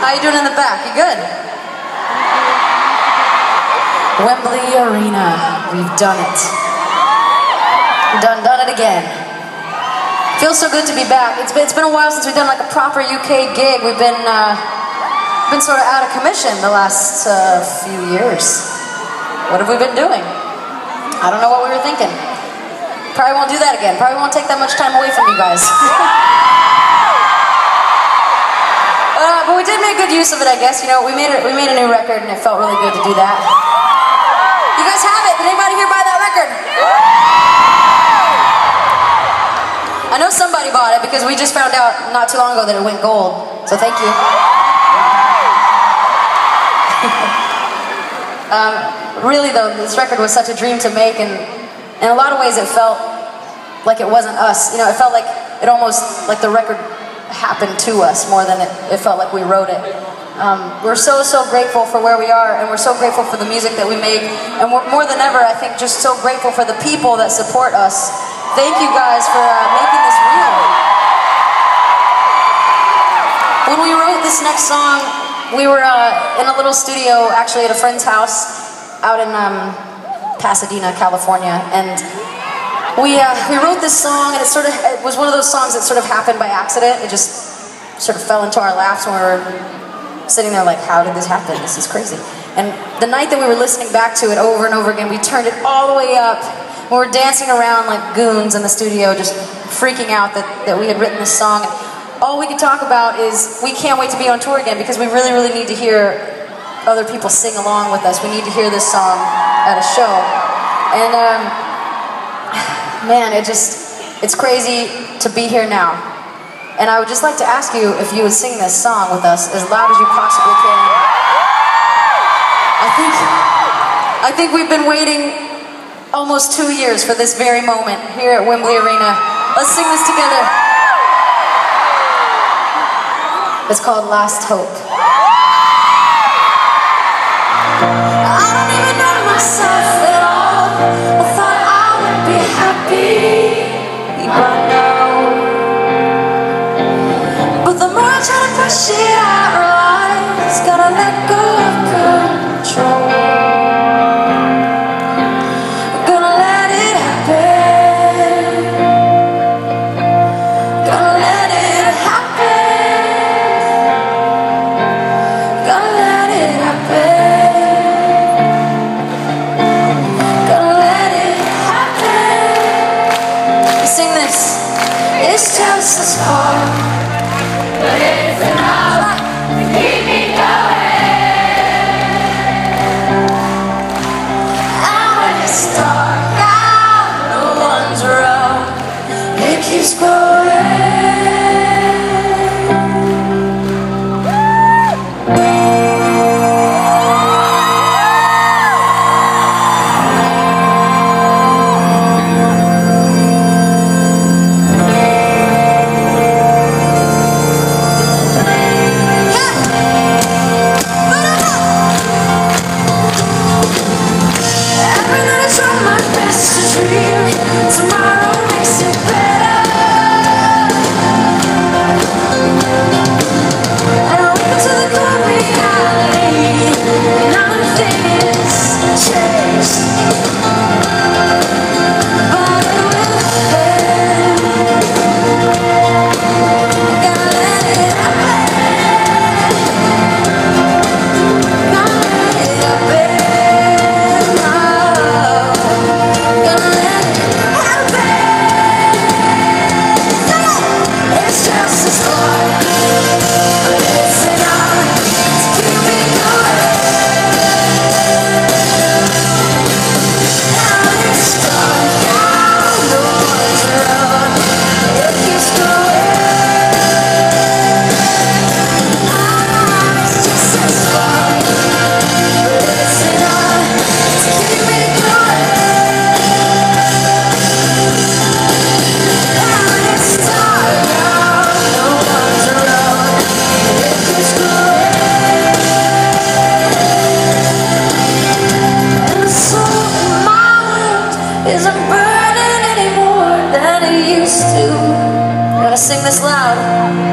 How you doing in the back? You good? Wembley Arena. We've done it. We've done it again. Feels so good to be back. It's been a while since we've done like a proper UK gig. We've been sort of out of commission the last few years. What have we been doing? I don't know what we were thinking. Probably won't do that again. Probably won't take that much time away from you guys. But we did make good use of it, I guess. You know, we made a new record, and it felt really good to do that. You guys have it. Did anybody here buy that record? I know somebody bought it because we just found out not too long ago that it went gold. So thank you. Really though, this record was such a dream to make, and in a lot of ways it felt like it wasn't us. You know, it felt like it almost, like the record happened to us more than it felt like we wrote it. We're so grateful for where we are, and we're so grateful for the music that we make, and we're more than ever, I think, just so grateful for the people that support us. Thank you guys for making this real. When we wrote this next song, we were in a little studio, actually at a friend's house out in Pasadena, California, and we wrote this song, and it was one of those songs that sort of happened by accident. It just sort of fell into our laps when we were sitting there like, how did this happen? This is crazy. And the night that we were listening back to it over and over again, we turned it all the way up. We were dancing around like goons in the studio, just freaking out that we had written this song. And all we could talk about is we can't wait to be on tour again because we really, really need to hear other people sing along with us. We need to hear this song at a show. And man, it's crazy to be here now. And I would just like to ask you if you would sing this song with us as loud as you possibly can. I think we've been waiting almost 2 years for this very moment here at Wembley Arena. Let's sing this together. It's called Last Hope. I don't even know myself at all. I thought I would be happy by now. But the more I try to push it, I realize gotta let go of control. Gonna let it happen. Gonna let it happen. Gonna let it happen. Sing this. It's just a spark, but it's enough to keep me going. And when it's dark out, no one's around, it keeps going. Tomorrow makes it better. And I wake up to the cold reality. Nothing is changed, but it will happen. Gotta let it happen. Gotta let it happen. Isn't burning any more than it used to. I'm gonna sing this loud.